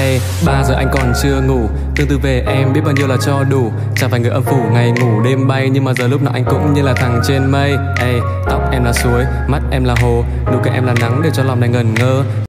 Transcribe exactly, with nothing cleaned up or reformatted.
Ê, ba giờ anh còn chưa ngủ, tương tư về em biết bao nhiêu là cho đủ. Chẳng phải người âm phủ ngày ngủ đêm bay, nhưng mà giờ lúc nào anh cũng như là thằng trên mây. Ê, tóc em là suối, mắt em là hồ, nụ cười em là nắng để cho lòng này ngẩn ngơ.